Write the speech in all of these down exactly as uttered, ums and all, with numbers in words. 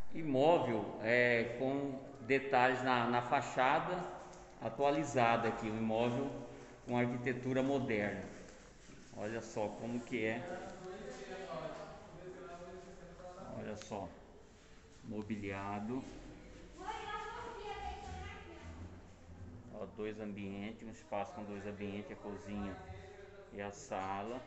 Imóvel é, com detalhes na, na fachada atualizada aqui, um imóvel com arquitetura moderna. Olha só como que é, olha só, mobiliado, ó, dois ambientes, um espaço com dois ambientes, a cozinha e a sala.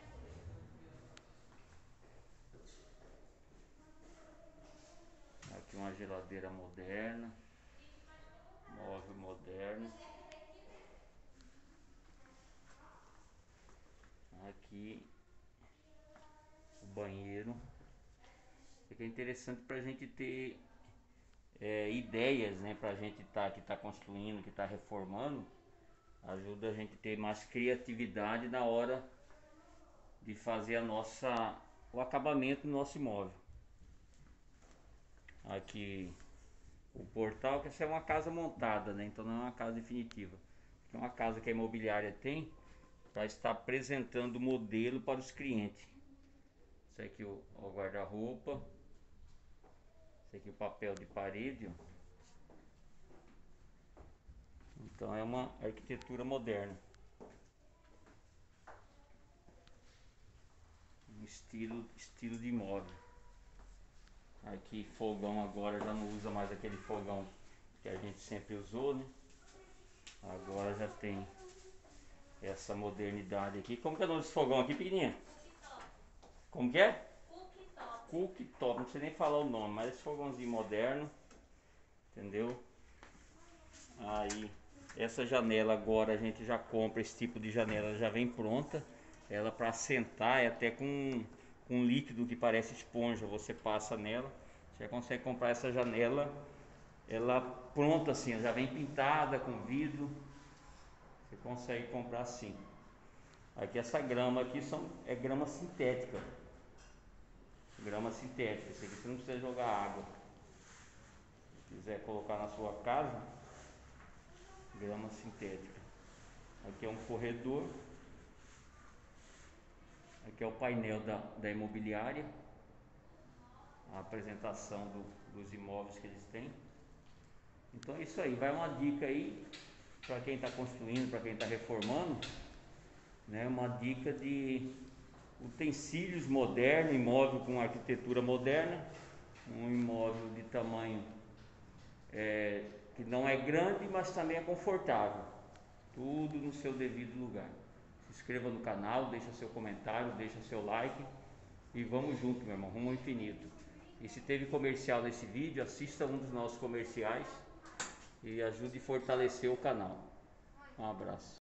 Aqui uma geladeira moderna, móvel moderno. Aqui o banheiro. Isso aqui é interessante para a gente ter é, ideias, né? Para a gente tá, que está construindo, que está reformando. Ajuda a gente a ter mais criatividade na hora de fazer a nossa, o acabamento do nosso imóvel. Aqui o portal, que essa é uma casa montada, né? Então não é uma casa definitiva. É uma casa que a imobiliária tem para estar apresentando o modelo para os clientes. Esse aqui é o, o guarda-roupa. Esse aqui é o papel de parede. Ó. Então é uma arquitetura moderna. Um estilo, estilo de imóvel. Aqui fogão agora já não usa mais aquele fogão que a gente sempre usou, né? Agora já tem essa modernidade aqui. Como que é o nome desse fogão aqui, pequenininha? Como que é? Cooktop. Cooktop, não sei nem falar o nome, mas esse fogãozinho moderno, entendeu? Aí, essa janela agora a gente já compra esse tipo de janela, já vem pronta. Ela para sentar é até com um líquido que parece esponja, você passa nela, você consegue comprar essa janela, ela pronta assim, já vem pintada com vidro, você consegue comprar assim. Aqui essa grama aqui são, é grama sintética, grama sintética, isso aqui você não precisa jogar água. Se quiser colocar na sua casa, grama sintética. Aqui é um corredor. Aqui é o painel da, da imobiliária, a apresentação do, dos imóveis que eles têm. Então é isso aí, vai uma dica aí para quem está construindo, para quem está reformando, né? Uma dica de utensílios modernos, imóvel com arquitetura moderna, um imóvel de tamanho é, que não é grande, mas também é confortável. Tudo no seu devido lugar. Se inscreva no canal, deixa seu comentário, deixa seu like e vamos junto, meu irmão, rumo ao infinito. E se teve comercial nesse vídeo, assista um dos nossos comerciais e ajude a fortalecer o canal. Um abraço.